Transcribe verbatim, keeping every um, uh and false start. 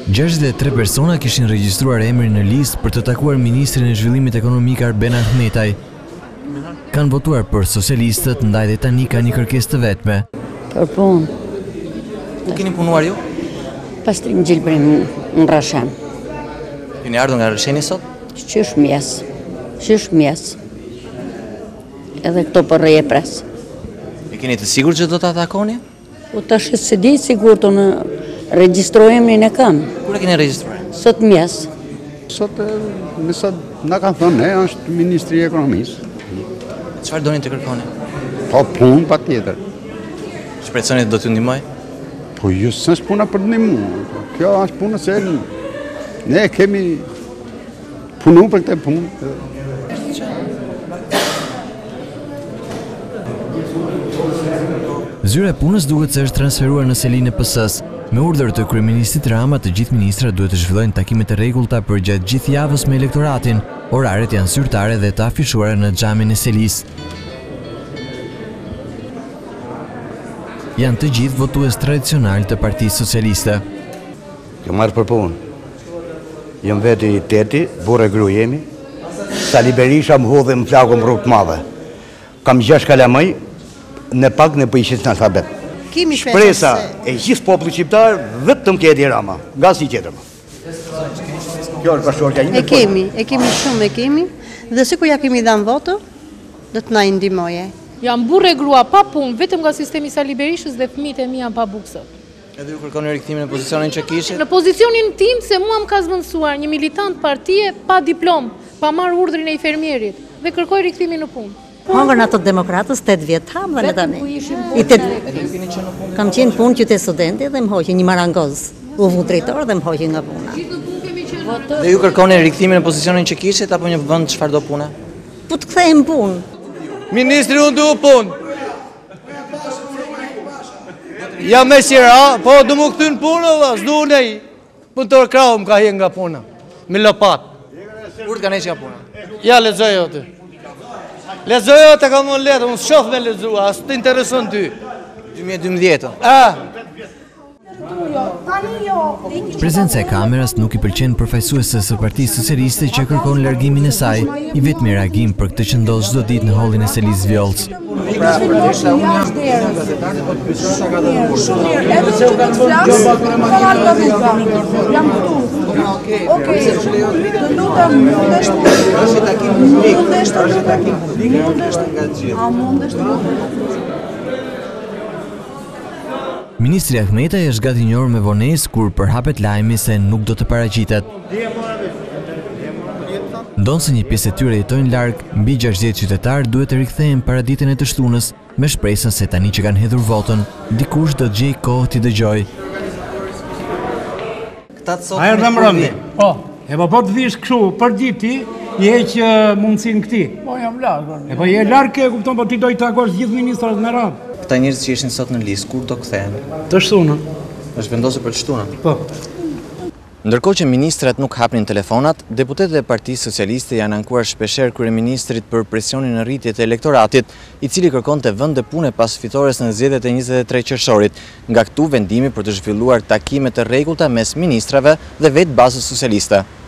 gjashtëdhjetë e tre persona kishin regjistruar emrin në listë për të takuar Ministrin e Zhvillimit Ekonomik Arben Ahmetaj. Kanë votuar për socialistët, ndaj dhe tani ka një kërkesë të vetme. Për punë. Ku keni punuar ju? Pastrim Gjilbrim në Rashem. Keni ardhur nga Rasheni sot? Qysh mjes. Qysh mjes. Edhe këto për rëje pres. E keni të sigurt që do ta takoni? U tash se di sigur të në regjistrojmë në kam. Kur e keni regjistruar? Sot mjes. Sot, me sot na kanë thënë, ne është Ministri i Ekonomisë. Çfarë doni të kërkoni? Po punë patjetër. Shpresoni do t'ju ndihmoj? Po ju s'është puna për ndihmu. Kjo është puna se ne kemi punu për këtë punë. Zyra e punës duket se është transferuar në selinë e P S-s. Me urdhër të kryeministit Rama, të gjithë ministrat duhet të zhvillojnë takime të rregullta për gjatë gjithë javës me elektoratin. Oraret janë zyrtare dhe të afishuara në xhamin e selisë. Janë të gjithë votues tradicional të Partisë Socialiste. Jam marrë për punë. Jam veti i teti, burë e gru jemi. Sali Berisha më hodhe më flakë më rrugë të madhe. Kam gjash kalamaj, në pak në pëjshit në alfabet. Shpresa e gjithë populli shqiptar vetëm këti Rama, nga si qeter më. Kjo është pashortja ime. E kemi, e kemi shumë e kemi, dhe sikur ja kemi dhënë voto, do të na ndihmoje. Jam burrë e grua pa punë, vetëm nga sistemi Sali Berishës dhe fëmijët e mi janë pa bukë sot. Edhe ju kërkoni rikthimin në pozicionin që kishit? Në pozicionin tim se mua më ka zvendësuar një militant partie pa diplom, pa marrë urdhrin e infermierit dhe kërkoj rikthimin në punë. Hongër në ato demokratës, tetë vjetë ham dhe në tani. Kam qenë punë qytet studenti dhe më hoqë një marangoz, u vu drejtor dhe më hoqë nga puna. Dhe ju kërkoni rikthimin në pozicionin që kishit apo një vend çfarëdo pune? Po të kthejmë punë. Ministri unë du punë. Jam me qira, po du mu këtyn punë, s'du nej. Punëtor krau më ka hje nga puna, me lopat. Kur të ka neqë nga puna? Ja, lezojo të. Lezojo të ka më letë, unë s'shof me lezua, as të intereson ty. dy mijë e dymbëdhjetë. A? Prezenca e kameras nuk i pëlqen përfaqësuesës së Partisë Socialiste që kërkon largimin e saj. I vetmi reagim për këtë që ndodh çdo ditë në hollin e selisë Vjollc. Ministri Ahmetaj është gati një orë me vonesë kur përhapet lajmi se nuk do të paraqitet. Ndonë se një pjesë e tyre jetojnë larg, mbi gjashtëdhjetë qytetarë duhet të rikthehen para ditën e të shtunës, me shpresën se tani që kanë hedhur votën, dikush do të gjejë kohë t'i dëgjojë. A erdhe më rëndi? Po, e po po të vish këshu, për diti, i heq mundësin këti. Po, jam largë. E po je largë, e kupton, po ti do i takosh gjithë ministrat me radhë. Këta njerëz që ishin sot në listë, kur do kthehen? Të shtunën. Është vendosur për të shtunën? Po. Ndërkohë që ministrat nuk hapnin telefonat, deputetët e Partisë Socialiste janë ankuar shpeshherë kryeministrit për presionin në rritje të elektoratit, i cili kërkonte vende pune pas fitores në zgjedhjet e njëzet e tre qershorit. Nga këtu vendimi për të zhvilluar takime të rregullta mes ministrave dhe vetë bazës socialiste.